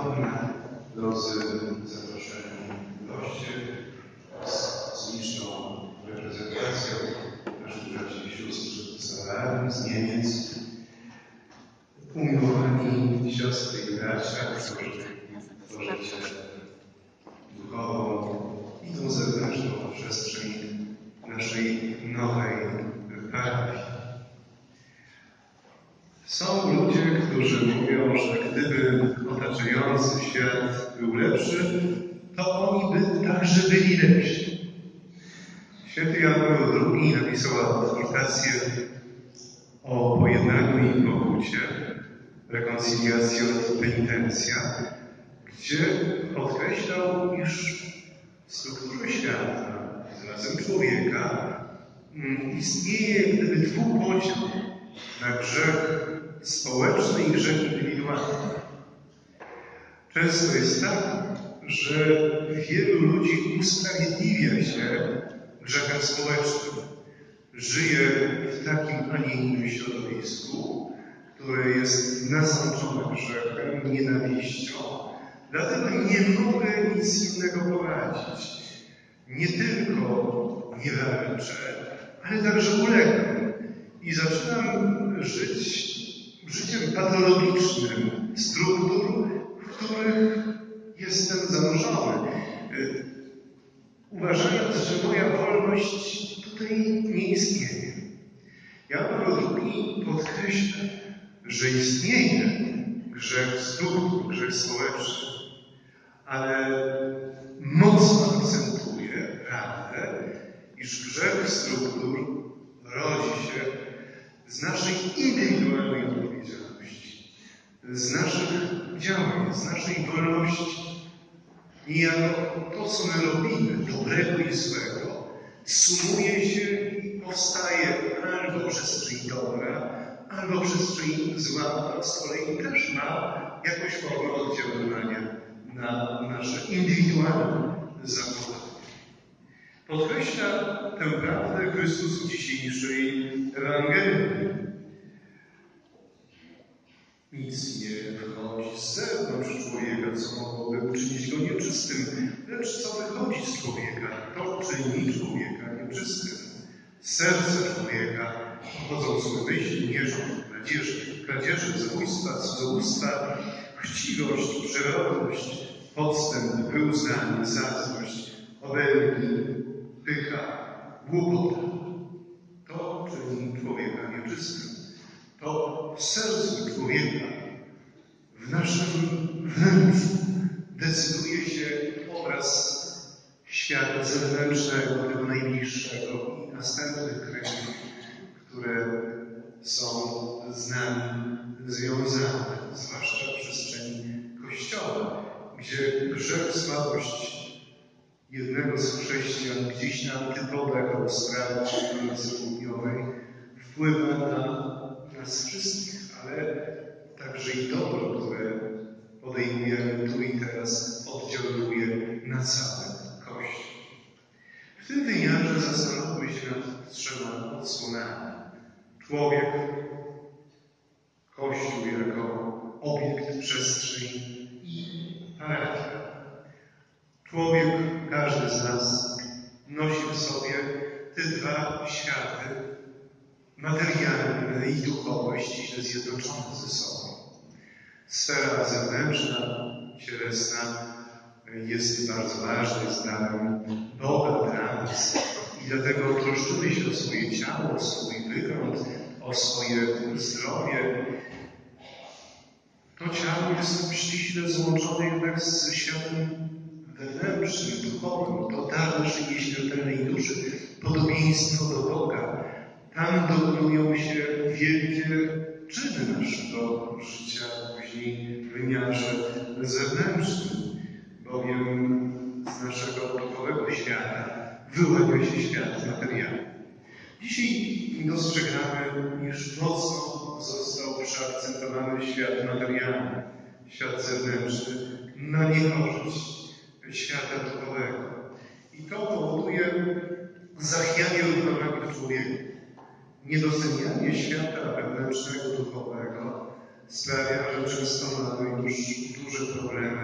Wychodne, drodzy zaproszeni goście z liczną reprezentacją naszych braci i sióstr z Alarm, z Niemiec, umiłowani siostry i bracia, którzy tworzycie duchową i tą zewnętrzną przestrzeń naszej nowej parafii. Są ludzie, którzy mówią, że gdyby otaczający świat był lepszy, to oni by także byli lepsi. Święty Jan Paweł II napisał adhortację o pojednaniu i pokucie, reconciliatio et penitentia, gdzie podkreślał, iż w strukturze świata, zarazem człowieka, istnieje gdyby dwupodział na grzech społeczny i grzech indywidualny. Często jest tak, że wielu ludzi usprawiedliwia się grzechem społecznym. Żyje w takim, a nie innym środowisku, które jest nasączone grzechem, nienawiścią. Dlatego nie mogę nic innego poradzić. Nie tylko nie walczę, ale także ulegam. I zaczynam żyć życiem patologicznym struktur, w których jestem zanurzony. Uważając, że moja wolność tutaj nie istnieje. Jan Paweł II podkreśla, że istnieje grzech struktur, grzech społeczny, ale mocno akcentuje prawdę, iż grzech struktur rodzi się z naszej indywidualnej odpowiedzialności, z naszych działań, z naszej wolności. Niejako to, co my robimy, dobrego i złego, sumuje się i powstaje albo przestrzeń dobra, albo przestrzeń zła, która z kolei też ma jakąś formę oddziaływania na nasze indywidualne zachowanie. Podkreśla tę prawdę Chrystus w dzisiejszej Ewangelii. Nic nie wychodzi z zewnątrz człowieka, co mogłoby uczynić go nieczystym, lecz co wychodzi z człowieka, to czyni człowieka nieczystym. Z serca człowieka pochodzą złe myśli, nierząd, kradzieże, zabójstwa, cudzołóstwa, chciwość, przewrotność, podstęp, wyuzdanie, zazdrość, obelgi, pycha, głupota. To czyni człowieka nieczystym. To w sercu człowieka, w naszym wnętrzu decyduje się obraz świata zewnętrznego, tego najbliższego i następnych kręgów, które są z nami związane, zwłaszcza w przestrzeni Kościoła, gdzie grzech, słabość jednego z chrześcijan gdzieś na antypodach Australii czy Ameryce Południowej wpływa na nas wszystkich, ale także i dobro, które podejmujemy tu i teraz, oddziałuje na cały Kościół. W tym wymiarze zastanówmy się nad trzema odsłonami. Człowiek, Kościół jako obiekt, przestrzeń i parafia. Człowiek, każdy z nas nosi w sobie te dwa światy, materialne i duchowe, ściśle zjednoczone ze sobą. Sfera zewnętrzna, cielesna jest bardzo ważna, jest darem Boga dla nas. I dlatego troszczymy się o swoje ciało, o swój wygląd, o swoje zdrowie. To ciało jest ściśle złączone jednak z światem wewnętrznym, duchowym. To dar naszej nieśmiertelnej duszy, podobieństwo do Boga. Tam dokonują się wielkie czyny naszego życia, później w wymiarze zewnętrznym, bowiem z naszego duchowego świata wyłania się świat materialny. Dzisiaj dostrzegamy, iż mocno został przeakcentowany świat materialny, świat zewnętrzny na niekorzyść świata duchowego. I to powoduje zachwianie równowagi w człowieku. Niedocenianie świata wewnętrznego, duchowego sprawia, że często mamy już duże problemy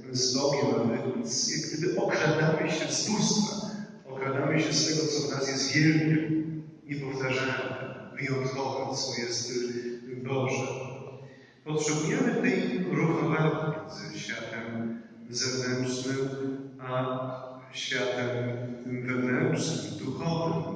z Bogiem, ale jak gdyby okradamy się z bóstwa, okradamy się z tego, co w nas jest wielkie, niepowtarzalne, wyjątkowe, co jest Boże. Potrzebujemy tej równowagi między światem zewnętrznym a światem tym wewnętrznym, duchowym.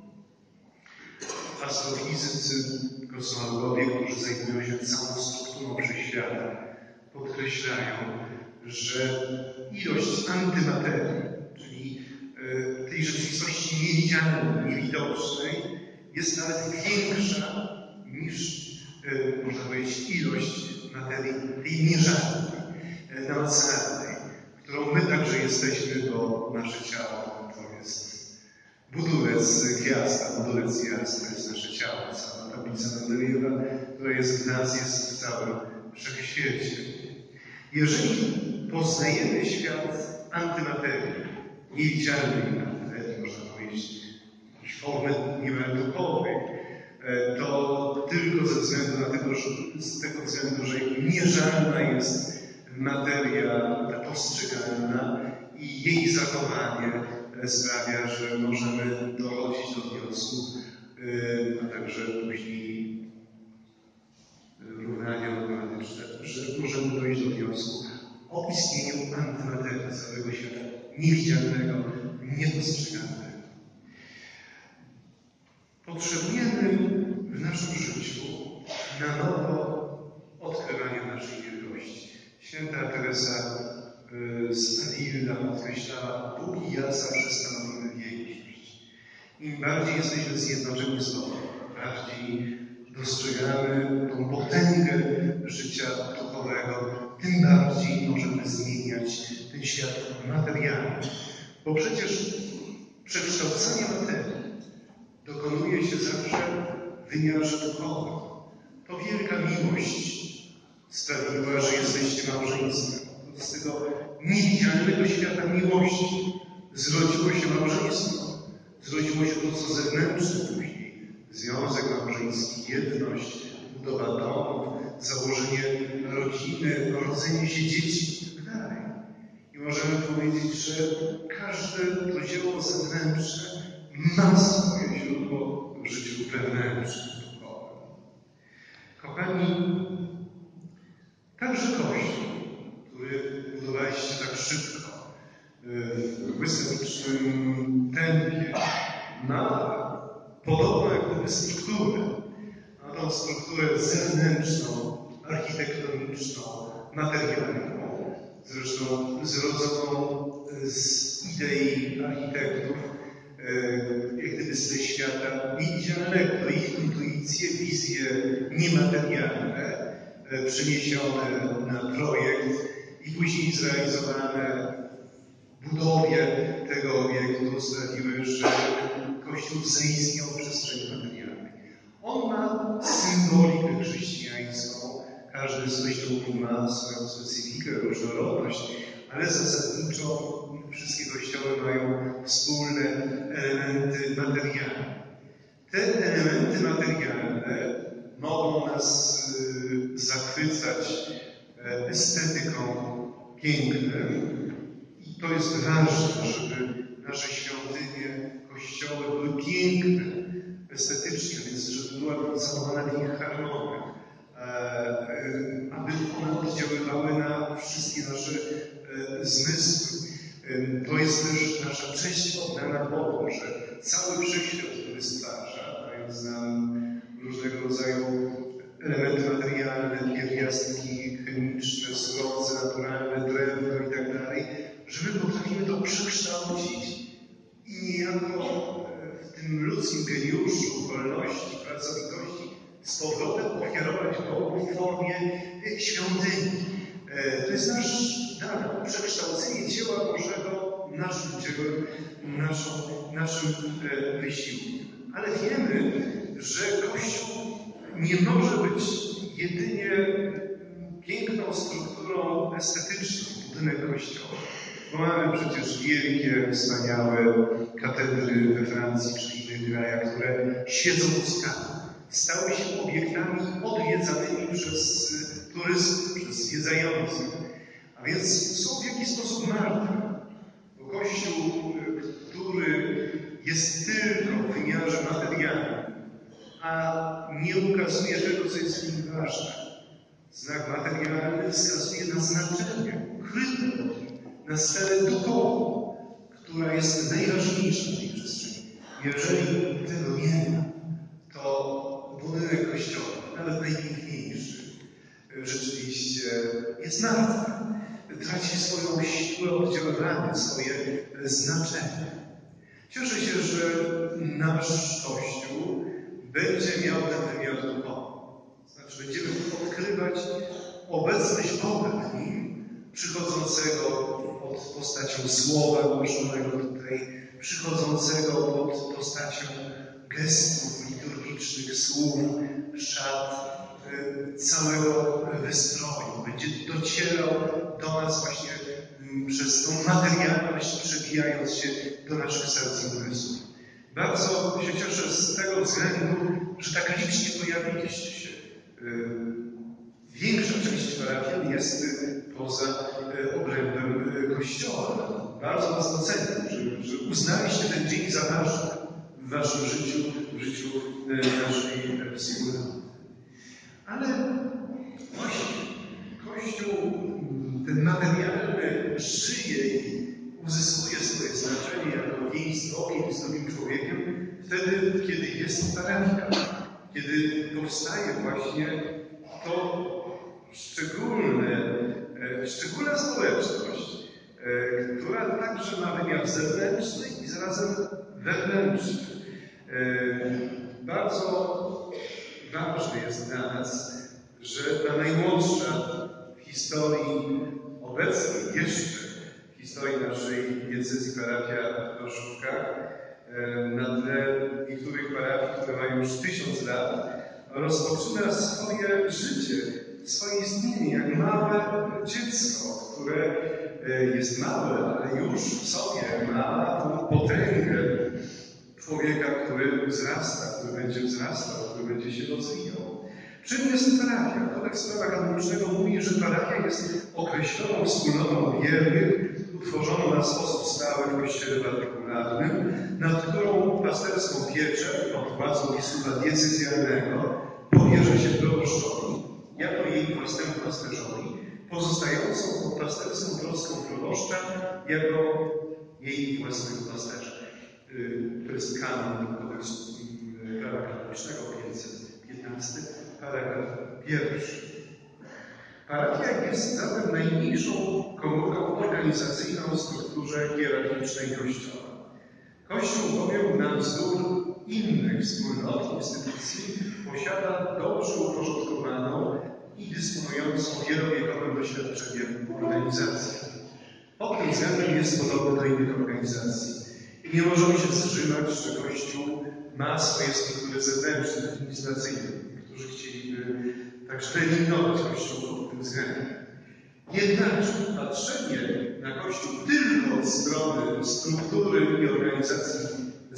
Astrofizycy, kosmologowie, którzy zajmują się całą strukturą wszechświata, podkreślają, że ilość antymaterii, czyli tej rzeczywistości niewidzialnej, niewidocznej, jest nawet większa niż, można powiedzieć, ilość materii tej mierzalnej, namacalnej, którą my także jesteśmy, bo nasze ciało to jest budulec gwiazd, budulec gwiazd to jest nasze ciało. Cała tablica Mendelejewa, która jest w nas, jest w całym wszechświecie. Jeżeli poznajemy świat antymaterii, niewidzialnej materii, można powiedzieć, jakiejś formy niemal duchowej, to tylko ze względu na z tego względu, że mierzalna jest materia ta postrzegalna i jej zachowanie sprawia, że możemy dochodzić do wniosku, a także później równania matematyczne, że możemy dojść do wniosku o istnieniu antymaterii całego świata, niewidzialnego, niedostrzegalnego. Potrzebujemy w naszym życiu na nowo odkrywania naszej wielkości. Święta Teresa z Avila podkreślała, póki ja zawsze stanowimy większość. Im bardziej jesteśmy zjednoczeni z Bogiem, bardziej dostrzegamy tą potęgę życia duchowego, tym bardziej możemy zmieniać ten świat materialny. Bo przecież przekształcanie materii dokonuje się zawsze w wymiarze duchowym. To wielka miłość sprawiła, że jesteście małżeństwem. Z tego niewidzialnego świata miłości zrodziło się małżeństwo. Zrodziło się to, co zewnętrzne później. Związek małżeński, jedność, budowa domów, założenie rodziny, rodzenie się dzieci itd. I możemy powiedzieć, że każde to dzieło zewnętrzne ma swoje źródło w życiu wewnętrznym, duchowym. Kochani, także Kościół, który budowaliście tak szybko, w błyskawicznym tempie, ma podobną jak gdyby strukturę. Ma tą strukturę zewnętrzną, architektoniczną, materialną, zresztą zrodzoną z idei architektów, jak gdyby z tego świata niewidzialnego, ich intuicje, wizje niematerialne, przeniesione na projekt i później zrealizowane w budowie tego obiektu sprawiły, że Kościół zaistniał w przestrzeni materialnej. On ma symbolikę chrześcijańską, każdy z kościołów ma swoją specyfikę, różnorodność, ale zasadniczo wszystkie kościoły mają wspólne elementy materialne. Te elementy materialne mogą nas zachwycać estetyką pięknem i to jest ważne, żeby nasze świątynie, kościoły były piękne estetycznie, więc żeby była zachowana w nich harmonia, aby one oddziaływały na wszystkie nasze zmysły. To jest też nasza cześć oddana Bogu, że cały wszechświat, który stwarza, dając nam różnego rodzaju elementy materialne, pierwiastki chemiczne, surowce naturalne, drewno i tak dalej, że my potrafimy to przekształcić i niejako w tym ludzkim geniuszu, wolności, pracowitości z powrotem ofiarować Bogu w formie świątyni. To jest nasz dar, przekształcenie dzieła Bożego naszym dziełem, naszym wysiłkiem. Ale wiemy, że Kościół nie może być jedynie piękną strukturą estetyczną, budynek Kościoła. Bo mamy przecież wielkie, wspaniałe katedry we Francji czy innych krajach, które świecą łuskami. Stały się obiektami odwiedzanymi przez turystów, przez zwiedzających. A więc są w jakiś sposób martwe. Bo Kościół, który jest tylko w wymiarze materialnym, a nie ukazuje tego, co jest w nim ważne. Znak materialny wskazuje na znaczenie ukryte na sferę duchową, która jest najważniejsza w tej przestrzeni. Jeżeli tego nie ma, to budynek kościoła, nawet najpiękniejszy, rzeczywiście jest martwy. Traci swoją siłę oddziaływania, swoje znaczenie. Cieszę się, że nasz Kościół będzie miał ten wymiar duchowy. Znaczy, będziemy odkrywać obecność Boga w nim, przychodzącego pod postacią słowa głoszonego tutaj, przychodzącego pod postacią gestów liturgicznych, słów, szat, całego wystroju. Będzie docierał do nas właśnie przez tą materialność, przebijając się do naszych serc i umysłów. Bardzo się cieszę z tego względu, że tak licznie pojawiliście się. Większa część parafian jest poza obrębem Kościoła. Bardzo Was doceniam, że uznaliście ten dzień za ważny w Waszym życiu, w życiu naszej wspólnoty. Ale właśnie Kościół, ten materialny, żyje i uzyskuje swoje znaczenie jako więź z Bogiem i z drugim człowiekiem wtedy, kiedy jest parafia, kiedy powstaje właśnie to szczególna społeczność, która także ma wymiar zewnętrzny i zarazem wewnętrzny. Bardzo ważne jest dla nas, że ta najmłodsza w historii obecnej, jeszcze w historii naszej diecezji parafia w Rożówkach, na tle niektórych parafii, które mają już 1000 lat, rozpoczyna swoje życie, swoje istnienie jak małe dziecko, które jest małe, ale już w sobie ma tą potęgę człowieka, który wzrasta, który będzie wzrastał, który będzie się rozwijał. Czym jest parafia? Kodeks prawa kanonicznego mówi, że parafia jest określoną wspólnotą wiernych, utworzoną na sposób stały w kościele partykularnym, nad którą pasterską pieczę pod władzą biskupa diecezjalnego powierza się proboszczowi, jako jej własnemu pasterzowi, pozostającą pod pasterską troską proboszcza, jako jej własnego pasterza. To jest kanon kodeksu prawa kanonicznego 515, paragraf 1. Parafia jest zatem najmniejszą komórką organizacyjną w strukturze hierarchicznej Kościoła. Kościół bowiem na wzór innych wspólnot, instytucji posiada dobrze uporządkowaną i dysponującą wielowiekowym doświadczeniem organizację. Pod tym względem jest podobny do innych organizacji. I nie możemy się zrzymać, że Kościół ma swoje struktury zewnętrzne, administracyjne. Niektórzy chcieliby także eliminować Kościół pod tym względem. Jednakże patrzenie na Kościół tylko od strony struktury i organizacji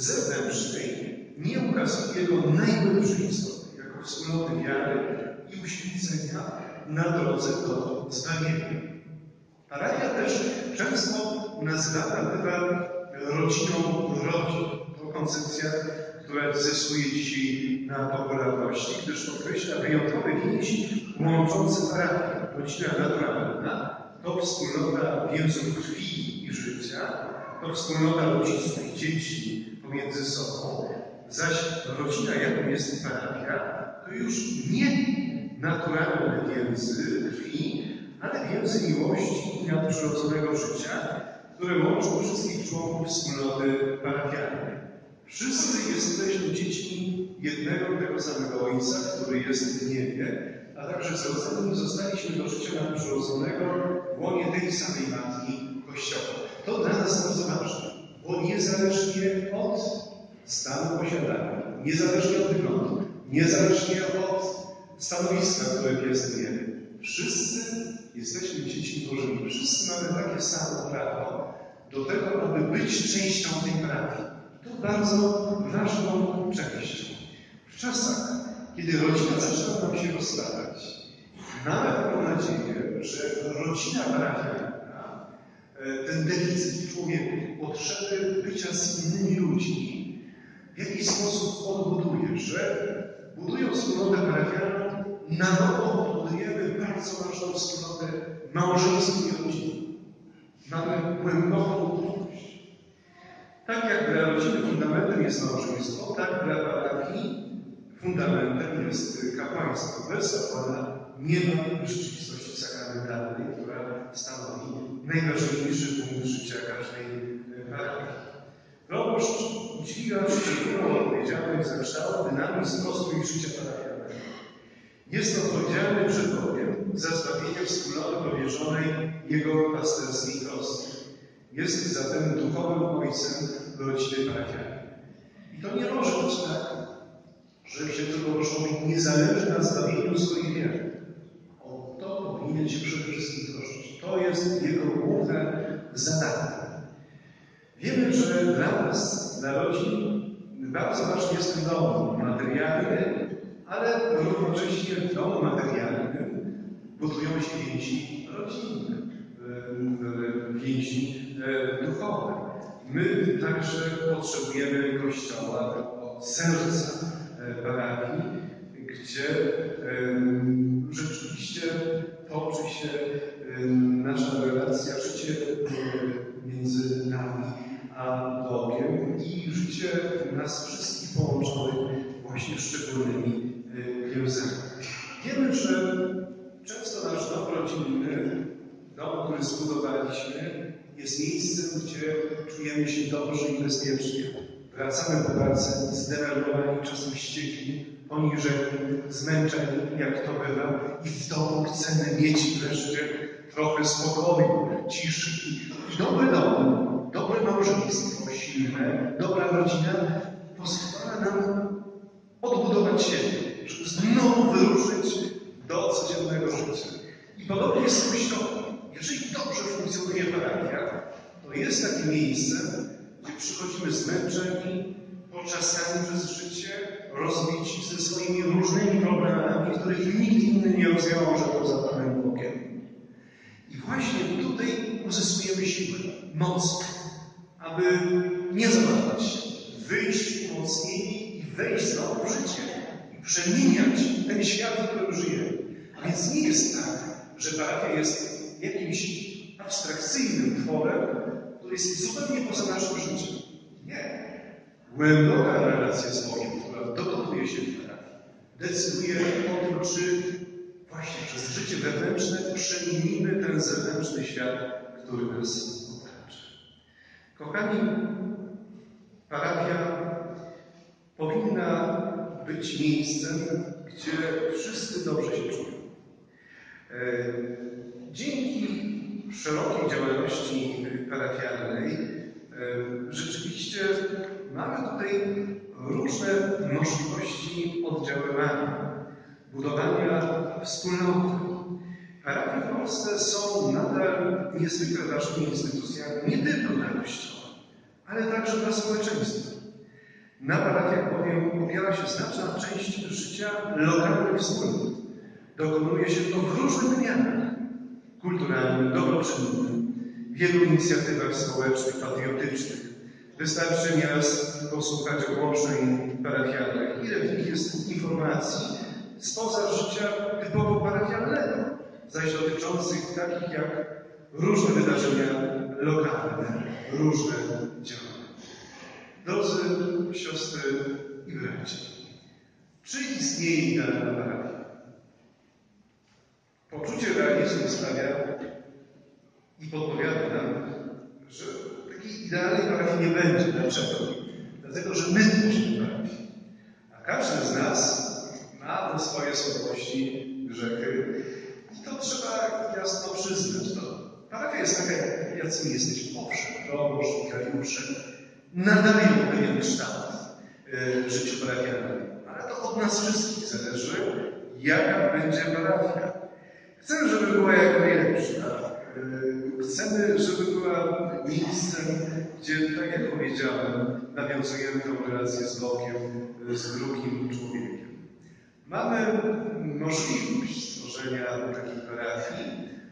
zewnętrznej nie ukazuje jego najgłębszej istoty, jako wspólnoty wiary i uświęcenia na drodze do zbawienia. Parafia też często nazywana bywa rodziną rodzin. To koncepcja, która zyskuje dzisiaj na popularności, gdyż podkreśla wyjątkowe więzi łączące parafię. Rodzina naturalna to wspólnota więzów krwi i życia, to wspólnota rodziców i dzieci pomiędzy sobą, zaś rodzina, jaką jest parafia, to już nie naturalne więzy krwi, ale więzy miłości i nadprzyrodzonego życia, które łączą wszystkich członków wspólnoty parafialnej. Wszyscy jesteśmy dziećmi jednego tego samego Ojca, który jest w niebie, a także zrodzeni zostaliśmy do życia nadprzyrodzonego w łonie tej samej Matki Kościoła. To dla nas bardzo ważne, bo niezależnie od stanu posiadania, niezależnie od wyglądu, niezależnie od stanowiska, które piastujemy, wszyscy jesteśmy dziećmi Bożymi. Wszyscy mamy takie samo prawo do tego, aby być częścią tej parafii. To bardzo ważną częścią. W czasach, kiedy rodzina zaczyna nam się rozstawać Mamy taką nadzieję, że rodzina parafialna, ten deficyt w człowieku, potrzeby bycia z innymi ludźmi, w jakiś sposób odbuduje, że budując wspólnotę parafialną, na nowo odbudujemy bardzo ważną wspólnotę małżeństwa i rodziny. Mamy głęboką długość. Tak jak dla rodziny fundamentem jest małżeństwo, tak dla parafii fundamentem jest kapłaństwo. Bez kapłana nie ma rzeczywistości sakramentalnej, która stanowi najważniejszy punkt życia każdej parafii. Proboszcz dźwiga szczególną odpowiedzialność za kształt, dynamizm, rozwój życia parafialnego. Jest odpowiedzialny przed Bogiem za zbawienie wspólnoty powierzonej Jego pasterskiej trosce. Jest zatem duchowym ojcem rodziny parafialnej. I to nie może być tak, że księdzu proboszczowi nie zależy na zbawieniu swojej wiary. O to powinien się przede wszystkim troszczyć. To jest jego główne zadanie. Wiemy, że dla nas, dla rodzin, bardzo ważny jest ten dom materialny, ale równocześnie w domu materialnym budują się więzi rodzinne, więzi duchowe. My także potrzebujemy Kościoła, serca parafii, gdzie rzeczywiście toczy się nasza relacja, życie między nami a Bogiem i życie nas wszystkich połączonych właśnie szczególnymi więzami. Wiemy, że często nasz dom rodzinny, dom, który zbudowaliśmy, jest miejscem, gdzie czujemy się dobrze i bezpiecznie. Wracamy po pracy zdenerwowani, czasem wściekli, poniżeni, zmęczeni, jak to bywa, i w domu chcemy mieć wreszcie trochę spokoju, ciszy. I dobry dom, dobre małżeństwo, silne, dobra rodzina pozwala nam odbudować siebie, żeby znowu wyruszyć do codziennego życia. I podobnie jest z Kościołem. Jeżeli dobrze funkcjonuje parafia, to jest takie miejsce, gdzie przychodzimy zmęczeni, poczasami przez życie, rozbici ze swoimi różnymi problemami, których nikt inny nie rozwiąże poza Panem Bogiem. I właśnie tutaj uzyskujemy siłę, moc, aby nie zabawiać się, wyjść umocnieni i wejść znowu w życie i przemieniać ten świat, w którym żyjemy. A więc nie jest tak, że parafia jest jakimś abstrakcyjnym tworem, który jest zupełnie poza naszym życiem. Nie. Głęboka relacja z Bogiem, która dokonuje się w parafii, decyduje o tym, czy właśnie przez życie wewnętrzne przemienimy ten zewnętrzny świat, który nas otacza. Kochani, parafia powinna być miejscem, gdzie wszyscy dobrze się czują. Dzięki szerokiej działalności parafialnej rzeczywiście mamy tutaj różne możliwości oddziaływania, budowania wspólnoty. Parafie w Polsce są nadal niezwykle ważnymi instytucjami nie tylko dla Kościoła, ale także dla społeczeństwa. Na parafiach bowiem opiera się znaczna część życia lokalnych wspólnot. Dokonuje się to w różnych wymiarach: kulturalnym, dobroczynnym, wielu inicjatywach społecznych, patriotycznych. Wystarczy nieraz posłuchać ogłoszeń parafialnych, ile w nich jest informacji spoza życia typowo parafialnego, zaś dotyczących takich jak różne wydarzenia lokalne, różne działania. Drodzy siostry i bracia, czy istnieje idealna parafia? Poczucie realizmu sprawia i podpowiada nam, że takiej idealnej parafii nie będzie. Dlaczego? Dlatego, że my tworzymy parafię. A każdy z nas ma te swoje słabości, grzechy. I to trzeba jasno przyznać. Parafia jest taka, jacy jesteśmy. Owszem, proboszcz, wikariusze nadają pewien kształt w życiu parafialnym. Ale to od nas wszystkich zależy, jaka będzie parafia. Chcemy, żeby była jak najlepsza. Chcemy, żeby była miejscem, gdzie, tak jak powiedziałem, nawiązujemy tę relację z Bogiem, z drugim człowiekiem. Mamy możliwość stworzenia takiej parafii,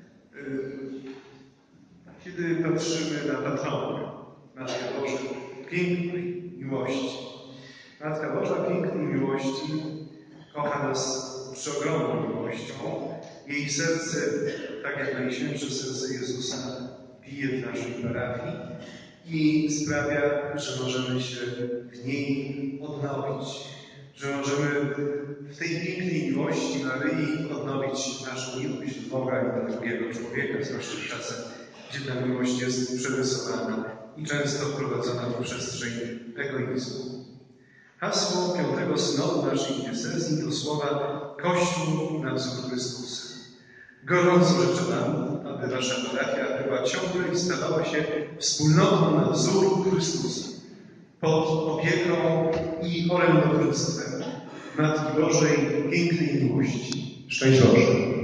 kiedy patrzymy na patronkę, Matkę Bożą pięknej miłości. Matka Boża pięknej miłości kocha nas przeogromną miłością. Jej serce, tak jak Najświętsze Serce Jezusa, bije w naszej parafii i sprawia, że możemy się w niej odnowić, że możemy w tej pięknej miłości Maryi odnowić naszą miłość do Boga i do drugiego człowieka, zwłaszcza w czasach, gdzie ta miłość jest przerysowana i często wprowadzona w przestrzeń egoizmu. Hasło Piątego Synodu naszej diecezji to słowa Kościół na wzór Chrystusa. Gorąco życzę Wam, aby Wasza parafia była ciągle i stawała się wspólnotą na wzór Chrystusa, pod opieką i orędownictwem Matki Bożej pięknej miłości. Szczęść Boże!